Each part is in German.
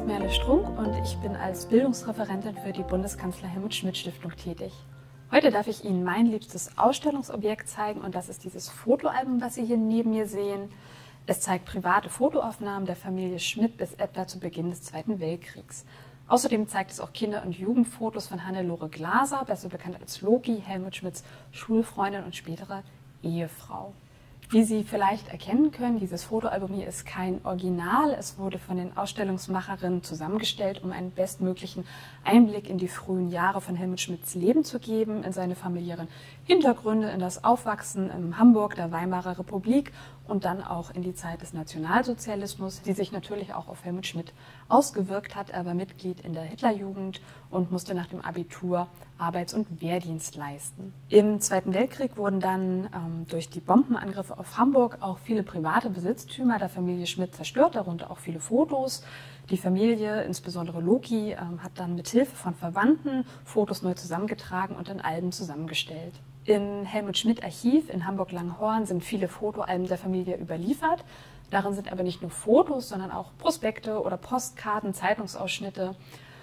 ist Merle Strunk und ich bin als Bildungsreferentin für die Bundeskanzler-Helmut-Schmidt-Stiftung tätig. Heute darf ich Ihnen mein liebstes Ausstellungsobjekt zeigen und das ist dieses Fotoalbum, was Sie hier neben mir sehen. Es zeigt private Fotoaufnahmen der Familie Schmidt bis etwa zu Beginn des Zweiten Weltkriegs. Außerdem zeigt es auch Kinder- und Jugendfotos von Hannelore Glaser, besser bekannt als Loki, Helmut Schmidts Schulfreundin und spätere Ehefrau. Wie Sie vielleicht erkennen können, dieses Fotoalbum hier ist kein Original. Es wurde von den Ausstellungsmacherinnen zusammengestellt, um einen bestmöglichen Einblick in die frühen Jahre von Helmut Schmidts Leben zu geben, in seine familiären Hintergründe, in das Aufwachsen in Hamburg, der Weimarer Republik und dann auch in die Zeit des Nationalsozialismus, die sich natürlich auch auf Helmut Schmidt ausgewirkt hat. Er war Mitglied in der Hitlerjugend und musste nach dem Abitur Arbeits- und Wehrdienst leisten. Im Zweiten Weltkrieg wurden dann durch die Bombenangriffe auf Hamburg auch viele private Besitztümer der Familie Schmidt zerstört, darunter auch viele Fotos. Die Familie, insbesondere Loki, hat dann mit Hilfe von Verwandten Fotos neu zusammengetragen und in Alben zusammengestellt. Im Helmut Schmidt Archiv in Hamburg-Langenhorn sind viele Fotoalben der Familie überliefert. Darin sind aber nicht nur Fotos, sondern auch Prospekte oder Postkarten, Zeitungsausschnitte.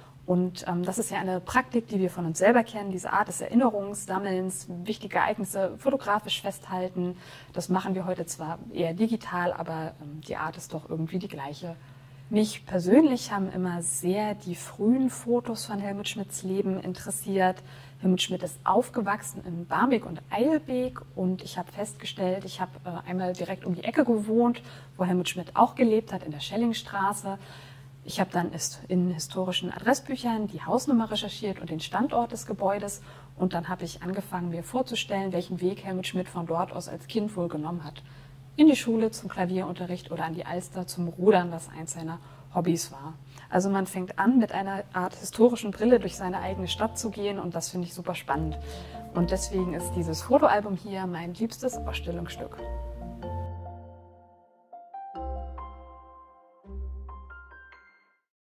Und das ist ja eine Praktik, die wir von uns selber kennen, diese Art des Erinnerungssammelns, wichtige Ereignisse fotografisch festhalten. Das machen wir heute zwar eher digital, aber die Art ist doch irgendwie die gleiche. Mich persönlich haben immer sehr die frühen Fotos von Helmut Schmidts Leben interessiert. Helmut Schmidt ist aufgewachsen in Barmbek und Eilbek und ich habe festgestellt, ich habe einmal direkt um die Ecke gewohnt, wo Helmut Schmidt auch gelebt hat, in der Schellingstraße. Ich habe dann in historischen Adressbüchern die Hausnummer recherchiert und den Standort des Gebäudes und dann habe ich angefangen, mir vorzustellen, welchen Weg Helmut Schmidt von dort aus als Kind wohl genommen hat. In die Schule, zum Klavierunterricht oder an die Alster zum Rudern, was eins seiner Hobbys war. Also man fängt an, mit einer Art historischen Brille durch seine eigene Stadt zu gehen und das finde ich super spannend. Und deswegen ist dieses Fotoalbum hier mein liebstes Ausstellungsstück.